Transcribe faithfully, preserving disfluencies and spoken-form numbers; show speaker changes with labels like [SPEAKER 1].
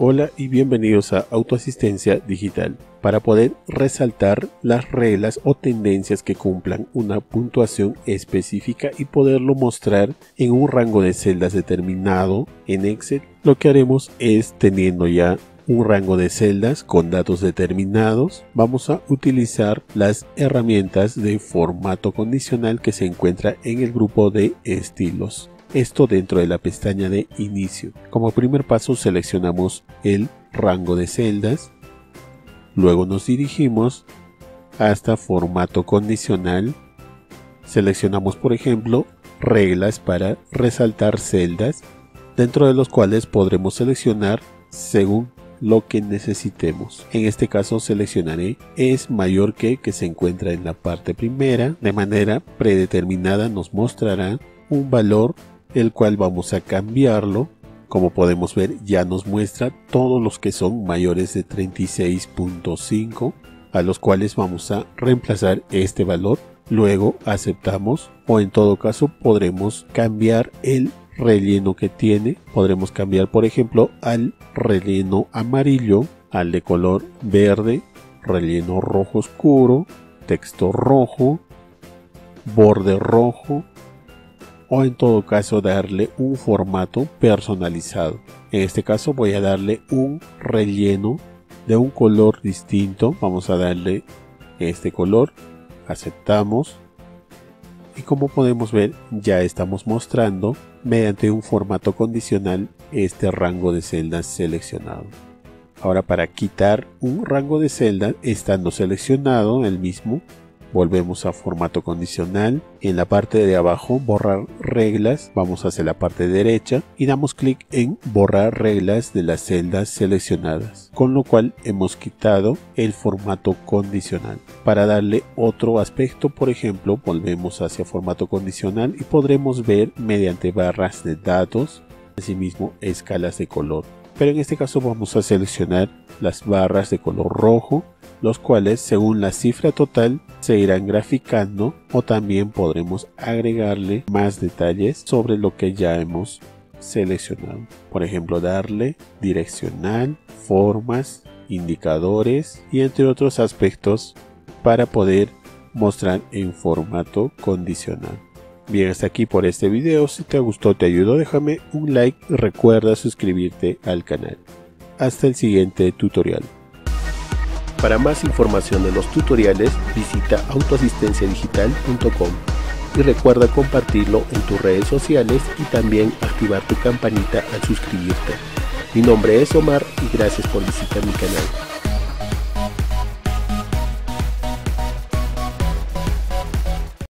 [SPEAKER 1] Hola y bienvenidos a Autoasistencia Digital. Para poder resaltar las reglas o tendencias que cumplan una puntuación específica y poderlo mostrar en un rango de celdas determinado en Excel, lo que haremos es, teniendo ya un rango de celdas con datos determinados, vamos a utilizar las herramientas de formato condicional que se encuentra en el grupo de estilos. Esto dentro de la pestaña de inicio. Como primer paso seleccionamos el rango de celdas, luego nos dirigimos hasta formato condicional, seleccionamos por ejemplo reglas para resaltar celdas, dentro de los cuales podremos seleccionar según lo que necesitemos. En este caso seleccionaré es mayor que, que se encuentra en la parte primera, de manera predeterminada nos mostrará un valor el cual vamos a cambiarlo. Como podemos ver, ya nos muestra todos los que son mayores de treinta y seis punto cinco, a los cuales vamos a reemplazar este valor. Luego aceptamos, o en todo caso podremos cambiar el relleno que tiene. Podremos cambiar por ejemplo al relleno amarillo, al de color verde, relleno rojo oscuro, texto rojo, borde rojo, o en todo caso darle un formato personalizado. En este caso voy a darle un relleno de un color distinto. Vamos a darle este color, aceptamos, y como podemos ver ya estamos mostrando mediante un formato condicional este rango de celdas seleccionado. Ahora, para quitar un rango de celdas estando seleccionado el mismo, volvemos a formato condicional. En la parte de abajo, borrar reglas, vamos hacia la parte derecha y damos clic en borrar reglas de las celdas seleccionadas, con lo cual hemos quitado el formato condicional. Para darle otro aspecto, por ejemplo, volvemos hacia formato condicional y podremos ver mediante barras de datos, asimismo escalas de color. Pero en este caso vamos a seleccionar las barras de color rojo, los cuales según la cifra total se irán graficando, o también podremos agregarle más detalles sobre lo que ya hemos seleccionado. Por ejemplo, darle direccional, formas, indicadores y entre otros aspectos para poder mostrar en formato condicional. Bien, hasta aquí por este video. Si te gustó, te ayudó, déjame un like y recuerda suscribirte al canal. Hasta el siguiente tutorial.
[SPEAKER 2] Para más información de los tutoriales, visita autoasistencia digital punto com y recuerda compartirlo en tus redes sociales y también activar tu campanita al suscribirte. Mi nombre es Omar y gracias por visitar mi canal.